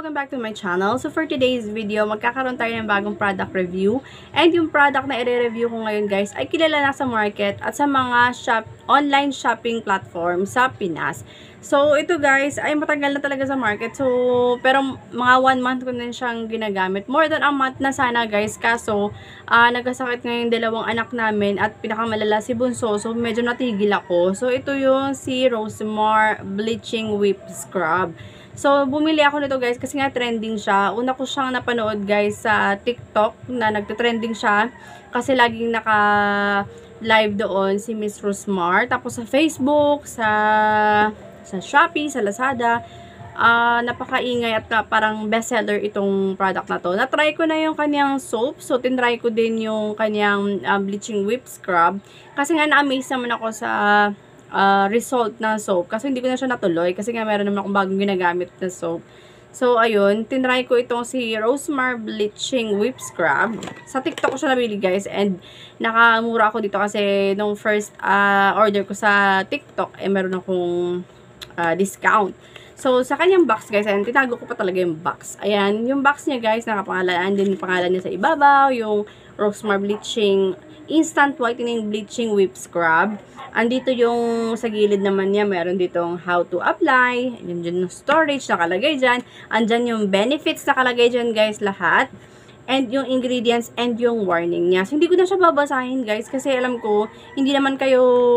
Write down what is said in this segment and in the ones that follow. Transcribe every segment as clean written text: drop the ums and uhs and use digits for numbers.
welcome back to my channel. So for today's video, magkakaroon tayo ng bagong product review. And yung product na i-review ko ngayon guys ay kilala na sa market at sa mga online shopping platform sa Pinas. So ito guys ay matagal na talaga sa market. So pero mga 1 month ko na siyang ginagamit. More than a month na sana guys. Kaso nagkasakit ngayon dalawang anak namin at pinakamalala si Bunso. So medyo natigil ako. So ito yung si Rosmar Bleaching Whip Scrub. So, bumili ako nito guys kasi nga trending siya. Una ko siyang napanood guys sa TikTok na nagte-trending siya kasi laging naka-live doon si Miss Rosmar. Tapos sa Facebook, sa Shopee, sa Lazada, napakaingay at parang bestseller itong product na to. Na-try ko na yung kanyang soap. So, tinry ko din yung kanyang bleaching whip scrub. Kasi nga na-amaze naman ako sa result ng soap. Kasi hindi ko na siya natuloy. Kasi nga meron naman akong bagong ginagamit na soap. So, ayun. Tinry ko itong si Rosmar Bleaching Whip Scrub. Sa TikTok ko siya nabili guys. And nakamura ako dito kasi nung first order ko sa TikTok, meron akong discount. So, sa kanyang box guys, ayan, tinago ko pa talaga yung box. Ayan, yung box niya guys, nakapangalan din yung pangalan niya sa ibabaw, yung Rosmar Bleaching Instant Whitening Bleaching Whip Scrub. Andito yung sa gilid naman niya, meron ditong how to apply, yun yung storage nakalagay dyan, andyan yung benefits nakalagay dyan guys lahat, and yung ingredients and yung warning niya. So, hindi ko na siya babasahin guys, kasi alam ko, hindi naman kayo,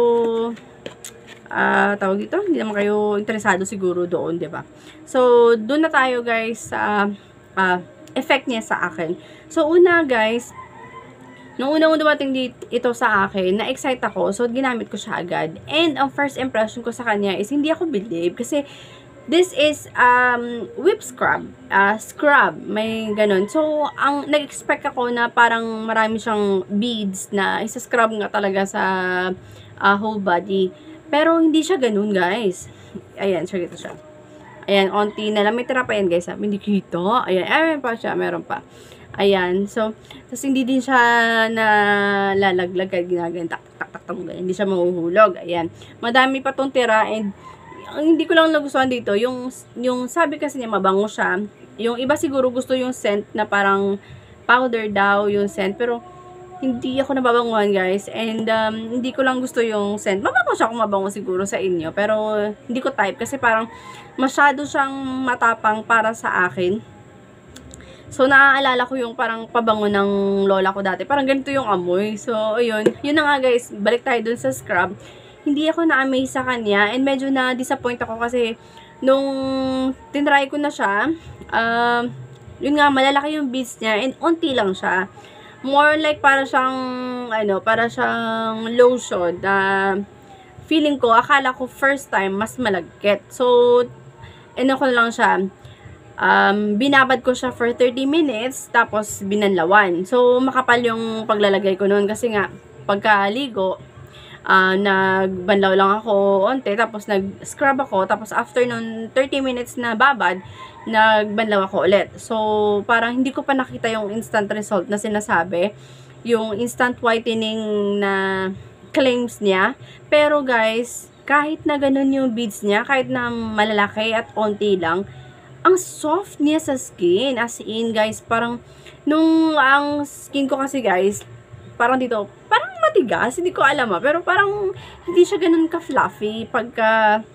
tawag dito, hindi naman kayo interesado siguro doon, diba? So, doon na tayo guys sa effect niya sa akin. So, una guys, nung unang dumating ito sa akin, na-excite ako. So, ginamit ko siya agad. And, ang first impression ko sa kanya is, hindi ako believe. Kasi, this is, whip scrub. Scrub. May ganun. So, ang nag-expect ako na parang marami siyang beads na isa-scrub nga talaga sa whole body. Pero, hindi siya ganun, guys. Ayan, so, ito siya. Ayan, onti na lang. May tira pa yan, guys. Hindi kita. Ayan, ayan pa siya. Meron pa. Ayan, so, tapos hindi din siya nalalaglag at ginagawa, tak, hindi siya mahuhulog. Ayan, madami pa tong tira and ang hindi ko lang nagustuhan dito, yung sabi kasi niya mabango siya. Yung iba siguro gusto yung scent na parang powder daw yung scent, pero hindi ako nababanguhan guys, and hindi ko lang gusto yung scent. Mabango siya kung mabango siguro sa inyo, pero hindi ko type kasi parang masyado siyang matapang para sa akin. So, naaalala ko yung parang pabango ng lola ko dati. Parang ganito yung amoy. So, ayun. Yun na nga guys. Balik tayo dun sa scrub. Hindi ako na-amaze sa kanya. And medyo na-disappoint ako kasi nung tinry ko na siya, yun nga, malalaki yung beads niya. And unti lang siya. More like para siyang, para siyang lotion. Feeling ko, akala ko first time, mas malagkit. So, ko lang siya. Binabad ko siya for 30 minutes, tapos binanlawan. So, makapal yung paglalagay ko noon kasi nga, pagkaligo, nagbanlaw lang ako onte, tapos nag-scrub ako, tapos after nun 30 minutes na babad, nagbanlaw ako ulit. So, parang hindi ko pa nakita yung instant result na sinasabi, yung instant whitening na claims niya. Pero guys, kahit na ganun yung beads niya, kahit na malalaki at onti lang, ang soft niya sa skin. As in, guys, parang, ang skin ko kasi, guys, parang dito, parang matigas. Hindi ko alam pero parang, hindi siya ganun ka-fluffy. Pagka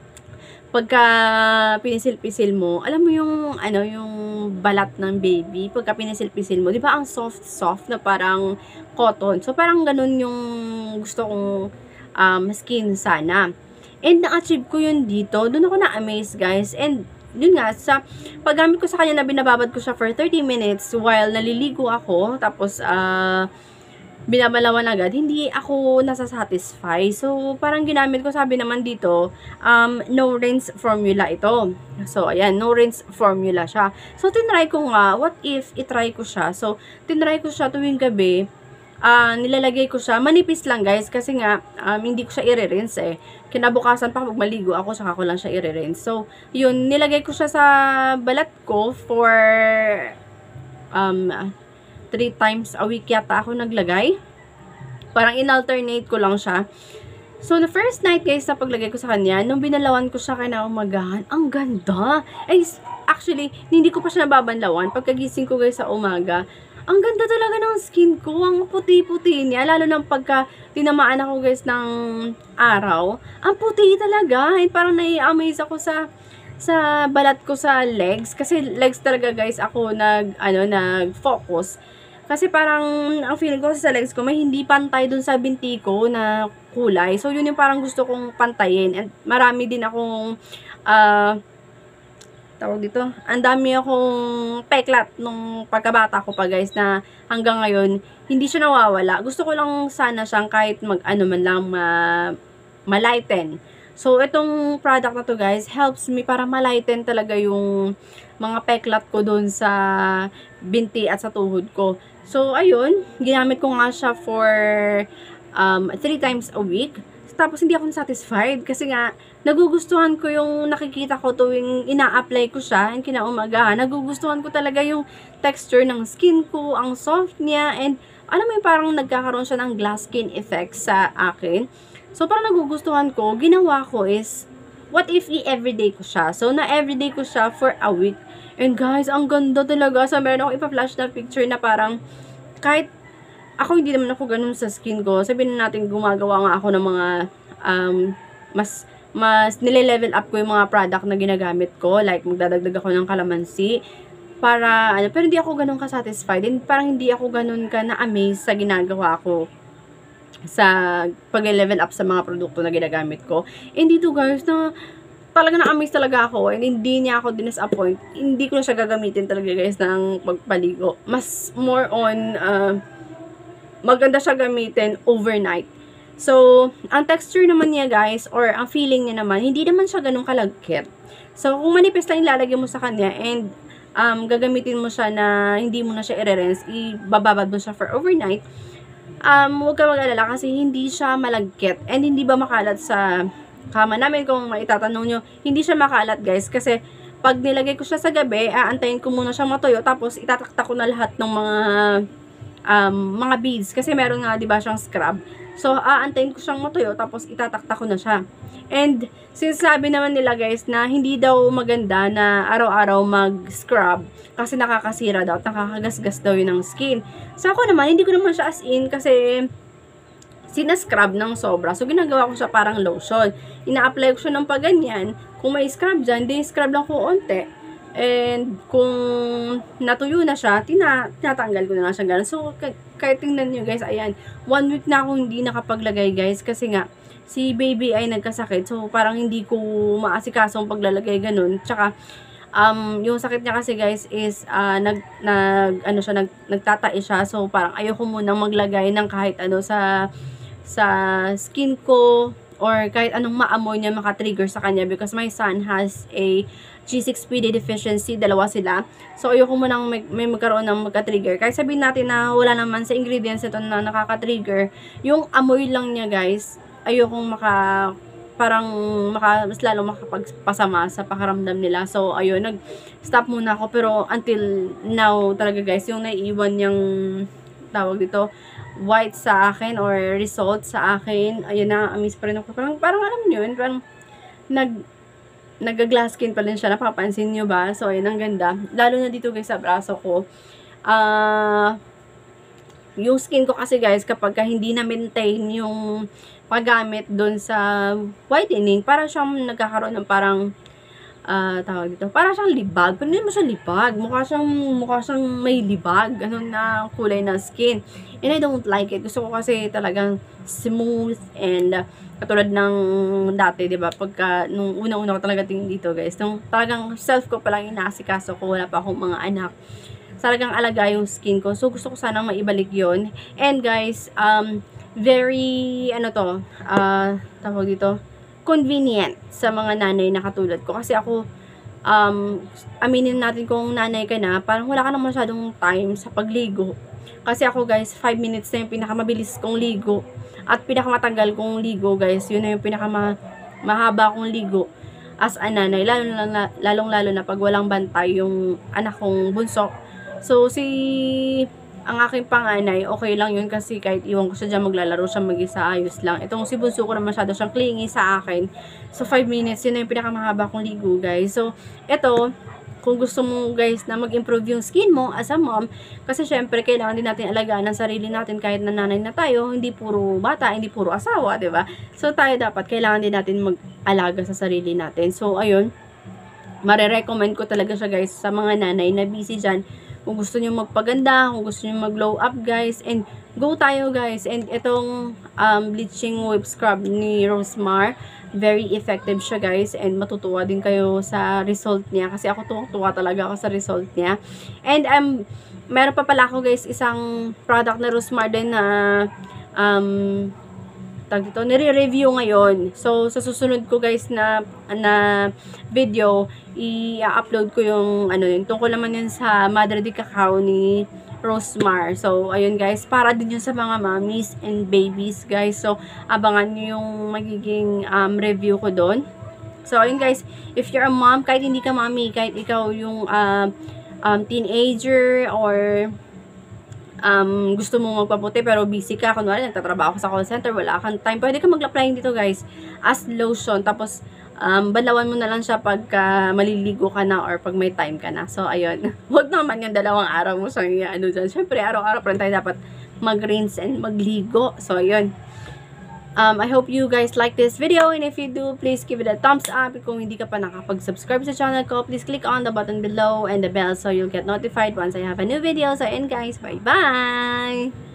pinisil-pisil mo, alam mo yung, yung balat ng baby, pagka pinisil-pisil mo, di ba ang soft-soft na parang cotton. So, parang ganun yung gusto kong skin sana. And, na-achieve ko yun dito. Doon ako na-amaze, guys. And, yun nga, sa paggamit ko sa kanya na binababad ko siya for 30 minutes while naliligo ako, tapos binabalawan agad, hindi ako nasasatisfy. So, parang ginamit ko, sabi naman dito, no rinse formula ito. So, ayan, no rinse formula siya. So, tinry ko nga, what if itry ko siya? So, tinry ko siya tuwing gabi, nilalagay ko siya, manipis lang guys, kasi nga, hindi ko siya i-rinse kinabukasan pa pag maligo ako, saka ko lang siya i-rinse. So, yun, nilagay ko siya sa balat ko for 3 times a week yata ako naglagay. Parang in-alternate ko lang siya. So, the first night guys, na paglagay ko sa kanya, nung binalawan ko siya kinaumagahan, ang ganda! Ay, actually, hindi ko pa siya nababanlawan. Pagkagising ko guys sa umaga, ang ganda talaga ng skin ko. Ang puti-puti niya. Lalo na pagka tinamaan ako guys ng araw. Ang puti talaga. And parang nai-amaze ako sa balat ko sa legs. Kasi legs talaga guys ako nag-focus. Kasi parang ang feeling ko sa legs ko may hindi pantay dun sa binti ko na kulay. So yun yung parang gusto kong pantayin. And marami din akong tawag dito, ang dami akong peklat nung pagkabata ko pa guys na hanggang ngayon hindi siya nawawala. Gusto ko lang sana siyang kahit mag-ano man lang ma-lighten. So itong product na to guys helps me para ma-lighten talaga yung mga peklat ko doon sa binti at sa tuhod ko. So ayun, ginamit ko nga siya for 3 times a week. Tapos hindi ako satisfied kasi nga nagugustuhan ko yung nakikita ko tuwing ina-apply ko siya and kinaumagahan. Nagugustuhan ko talaga yung texture ng skin ko, ang soft niya, and alam mo yung parang nagkakaroon siya ng glass skin effect sa akin. So parang nagugustuhan ko, ginawa ko is, what if i-everyday ko siya? So na everyday ko siya for a week. And guys, ang ganda talaga. So meron ako ipa-flash na picture na parang kahit ako hindi naman ako ganun sa skin ko. Sabihin natin gumagawa nga ako ng mga mas nile-level up ko yung mga product na ginagamit ko. Like, magdadagdag ako ng kalamansi. Para, pero hindi ako ganun ka-satisfied. And parang hindi ako ganun ka na-amaze sa ginagawa ko sa pag-level up sa mga produkto na ginagamit ko. And dito guys, na talaga na-amaze talaga ako. And hindi niya ako disappoint. Hindi ko na siya gagamitin talaga guys ng pagpaligo. Mas more on, maganda siya gamitin overnight. So, ang texture naman niya guys, or ang feeling niya naman, hindi naman siya ganun kalagkit. So, kung manipis lang ilalagay mo sa kanya and gagamitin mo siya na hindi mo na siya i-rinse, ibababad mo siya for overnight, huwag ka mag-alala kasi hindi siya malagkit and hindi ba makalat sa kama namin. Kung maitatanong nyo, hindi siya makalat guys kasi pag nilagay ko siya sa gabi, aantayin ko muna siya matuyo tapos itataktak ko na lahat ng mga beads kasi meron nga 'di ba siyang scrub. So aantayin ko siyang matuyo tapos itataktak ko na siya. And since sabi naman nila guys na hindi daw maganda na araw-araw mag-scrub kasi nakakasira daw at nakakagasgas daw yun ng skin. So ako naman hindi ko naman siya as in kasi sinascrub ng sobra. So ginagawa ko siya parang lotion. Ina-apply ko siya ng paganyan. Kung may scrub dyan, di scrub lang ko onte. And kung natuyo na siya, tinatanggal ko na lang siya gano'n. So, kahit tingnan nyo guys, ayan, 1 week na akong hindi nakapaglagay guys. Kasi nga, si baby ay nagkasakit. So, parang hindi ko maasikaso ang paglalagay gano'n. Tsaka, yung sakit niya kasi guys is, nagtatai siya. So, parang ayoko munang maglagay ng kahit ano sa skin ko. Or kahit anong maamoy niya makatrigger sa kanya because my son has a G6PD deficiency, dalawa sila. So, ayoko mo nang may magkaroon ng magka-trigger. Kahit sabihin natin na wala naman sa ingredients ito na nakaka-trigger, yung amoy lang niya guys, ayokong mas lalo makapagpasama sa pakaramdam nila. So, ayun, nag-stop muna ako. Pero, until now talaga guys, yung naiiwan niyang tawag dito, white sa akin or result sa akin, ayun na, amaze pa rin ako. Parang alam nyo yun, parang nag-glass skin pa rin siya, napapansin nyo ba? So, ayun, ang ganda. Lalo na dito guys sa braso ko. Yung skin ko kasi guys, kapag hindi na-maintain yung paggamit dun sa whitening, para siyang nagkakaroon ng parang tawag dito, para siyang libag. Pero hindi mo siya libag. Mukha siyang may libag. Ganun na kulay ng skin. And I don't like it. Gusto ko kasi talagang smooth and katulad ng dati, diba? Pagka, nung una-una ko talaga tingin dito, guys. Nung talagang self ko palang inaasikaso ko, wala pa akong mga anak. Talagang alaga yung skin ko. So, gusto ko sanang maibalik yon. And guys, very, tawag dito, convenient sa mga nanay na katulad ko. Kasi ako, aminin natin kung nanay ka na, parang wala ka na masyadong time sa pagligo. Kasi ako guys, 5 minutes na yung pinakamabilis kong ligo. At pinakamatagal kong ligo guys, yun na yung pinakamahaba kong ligo as a nanay. Lalong-lalo na pag walang bantay yung anak kong bunso. So, ang aking panganay, okay lang yun kasi kahit iwan ko siya dyan, maglalaro siya mag-isa, ayos lang. Itong si bunso ko na masyado siyang clingy sa akin. So, 5 minutes, yun na yung pinakamahaba kong ligo, guys. So, ito, kung gusto mo guys na mag-improve yung skin mo as a mom, kasi syempre kailangan din natin alagaan ang sarili natin kahit na nanay na tayo, hindi puro bata, hindi puro asawa, 'di ba? So tayo dapat kailangan din natin mag-alaga sa sarili natin. So ayun, mare-recommend ko talaga siya guys sa mga nanay na busy dyan. Kung gusto niyo magpaganda, kung gusto niyo mag-glow up guys, and go tayo guys. And itong bleaching whip scrub ni Rosmar, very effective siya guys, and matutuwa din kayo sa result niya kasi ako tuwa talaga ako sa result niya. And meron pa pala ako guys isang product na Rosmar din na dito, nire-review ngayon. So, sa susunod ko guys na video, i-upload ko yung yung tungkol naman yun sa Madre de Cacao ni Rosmar. So, ayun guys, para din yun sa mga mommies and babies guys. So, abangan nyo yung magiging review ko doon. So, ayun guys, if you're a mom, kahit hindi ka mommy, kahit ikaw yung teenager or gusto mo magpaputi pero busy ka, kunwari nagtatrabaho ka sa call center, wala kang time, pwede ka mag-apply dito guys as lotion, tapos balawan mo na lang siya pagka maliligo ka na or pag may time ka na. So ayun, huwag naman yung 2 araw mo siyang dyan, syempre araw-araw pa rin tayo dapat mag-rinse and magligo. So ayun, I hope you guys like this video, and if you do, please give it a thumbs up. Kung hindi ka pa nakapag-subscribe sa channel ko, please click on the button below and the bell so you'll get notified once I have a new video. So, and guys, bye-bye!